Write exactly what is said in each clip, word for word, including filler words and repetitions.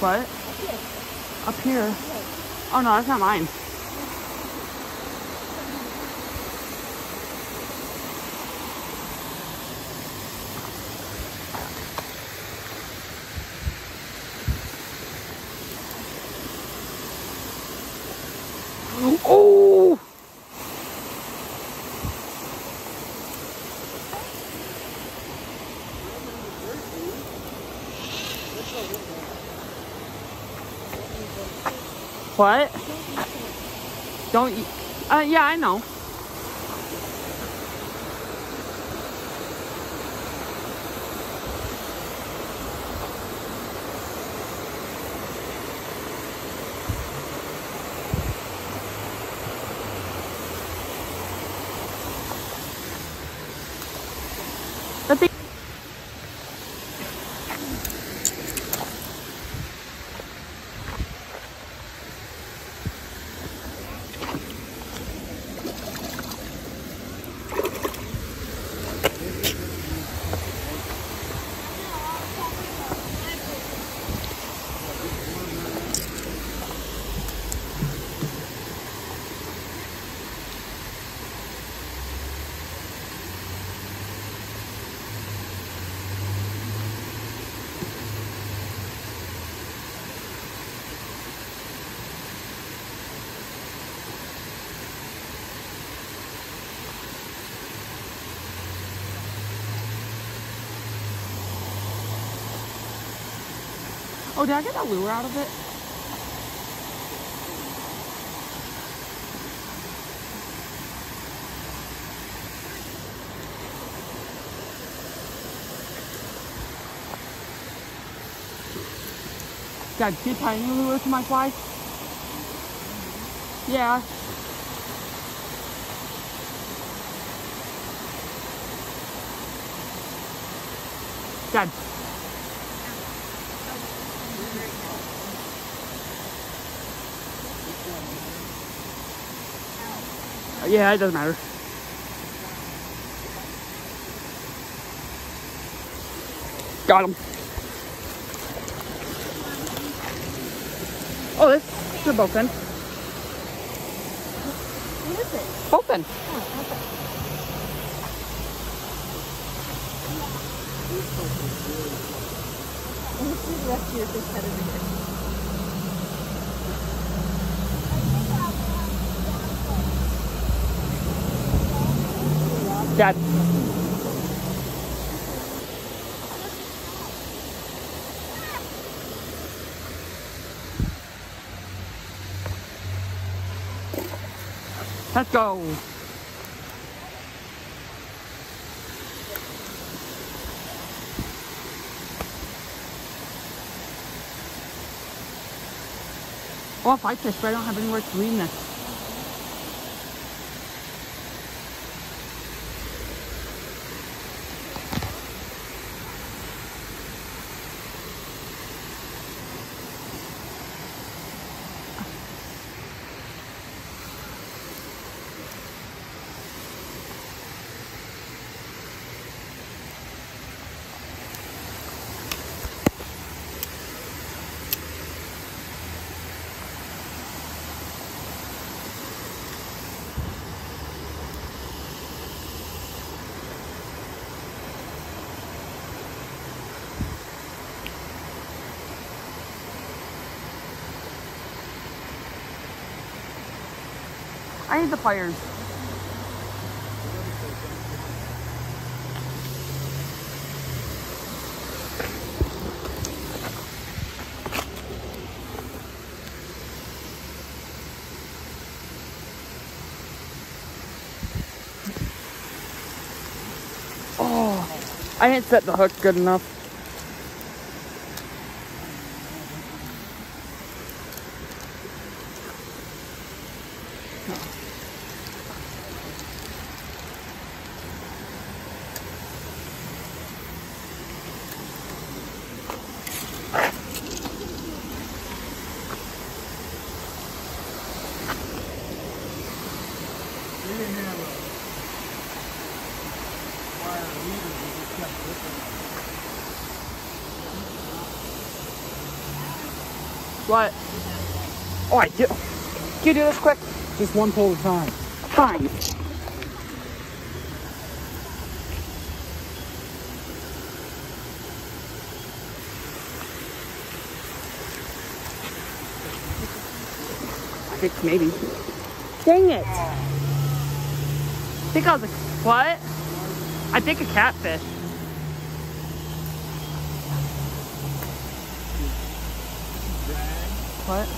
What? Up here. Oh no, that's not mine. Oh! What? Don't eat. Don't eat. Uh, yeah, I know. But they Oh, did I get that lure out of it? Dad, can you tie any lure to my fly? Yeah. Dad. Yeah, it doesn't matter. Got him. Oh, this is a bowfin. What is it? Bowfin. Oh, okay. Let me see the rest of your fish head over here. Dad. Let's go. Oh, I fight fish, but I don't have anywhere to leave this. I need the pliers. Oh, I didn't set the hook good enough. What? Oh, I do. Can you do this quick? Just one pull at a time. Fine. I think maybe. Dang it. I think I was a, what? I think a catfish. What?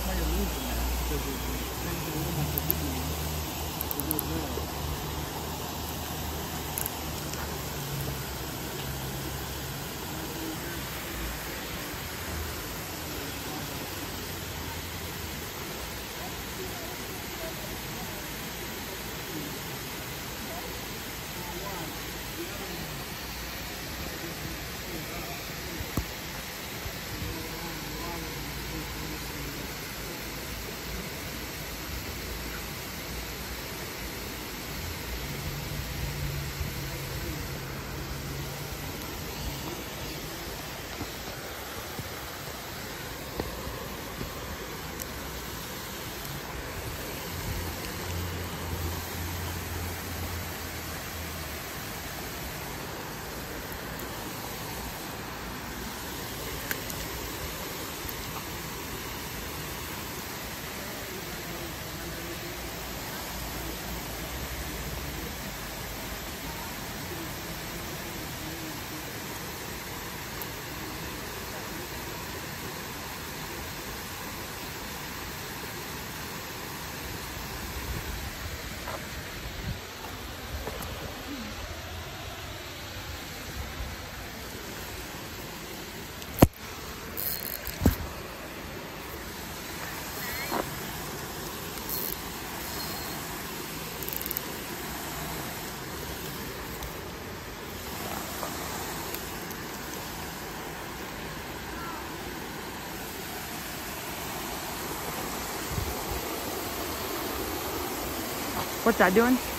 What's that doing?